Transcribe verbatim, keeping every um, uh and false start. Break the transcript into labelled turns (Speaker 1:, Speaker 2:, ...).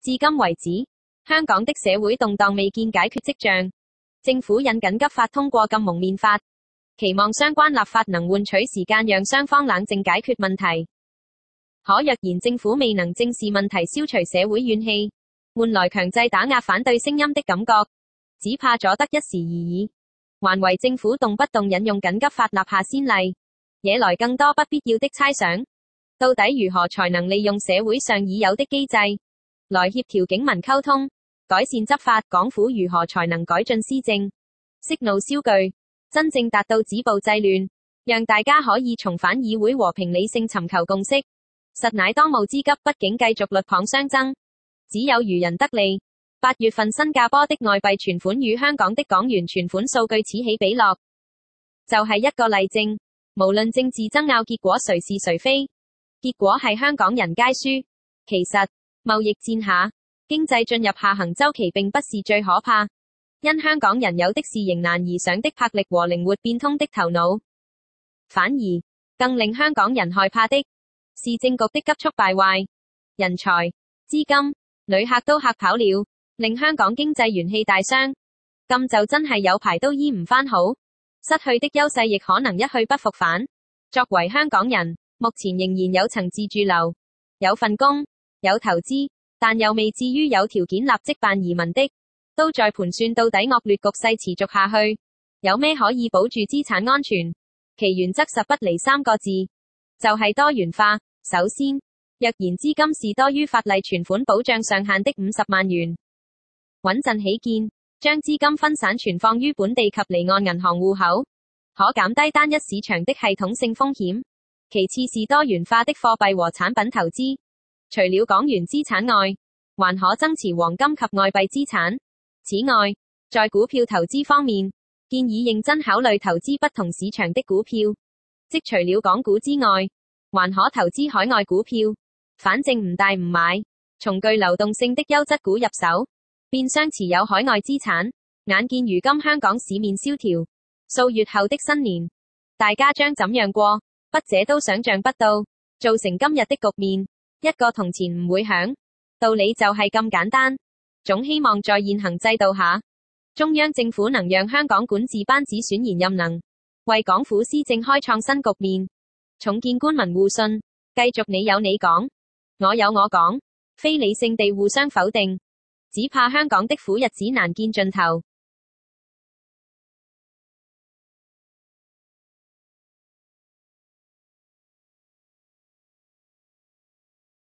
Speaker 1: 至今為止，香港的社會動盪未見解決跡象，政府引緊急法通過禁蒙面法，期望相關立法能換取時間讓雙方冷靜解決問題。可若然政府未能正視問題，消除社會怨氣，換來強制打壓反對聲音的感覺，只怕阻得一時而已，還為政府動不動引用緊急法立下先例，惹來更多不必要的猜想。到底如何才能利用社會上已有的機制，來協調警民溝通，改善執法？港府如何才能改進施政，息怒消懼，真正達到止暴制亂，讓大家可以重返議會和平理性尋求共識，實乃當務之急。畢竟繼續鷸蚌相爭，只有漁人得利。八月份新加坡的外幣存款與香港的港元存款數據此起彼落，就係一個例證。無論政治爭拗結果誰是誰非，結果係香港人皆輸。其實貿易戰下，經濟進入下行週期並不是最可怕，因香港人有的是迎難而上的魄力和靈活變通的頭腦。反而更令香港人害怕的是政局的急速敗壞，人才、資金、旅客都嚇跑了，令香港經濟元氣大傷。咁就真係有排都醫唔返好，失去的優勢亦可能一去不復返。作為香港人，目前仍然有層自住樓，有份工，有投資，但又未至於有條件立即辦移民的，都在盤算到底惡劣局勢持續下去，有咩可以保住資產安全？其原則實不離三個字，就係多元化。首先，若然資金是多於法例存款保障上限的五十萬元，穩陣起見，將資金分散存放於本地及離岸銀行戶口，可減低單一市場的系統性風險。其次是多元化的貨幣和產品投資，除了港元資產外，還可增持黃金及外幣資產。此外，在股票投資方面，建議認真考慮投資不同市場的股票，即除了港股之外，還可投資海外股票，反正唔大唔買，從具流動性的優質股入手，變相持有海外資產。眼見如今香港市面蕭條，數月後的新年，大家將怎樣過？筆者都想象不到，造成今日的局面，一個銅錢唔會響，道理就係咁簡單。總希望在現行制度下，中央政府能讓香港管治班子選賢任能，為港府施政開創新局面，重建官民互信，繼續你有你講，我有我講，非理性地互相否定，只怕香港的苦日子難見盡頭。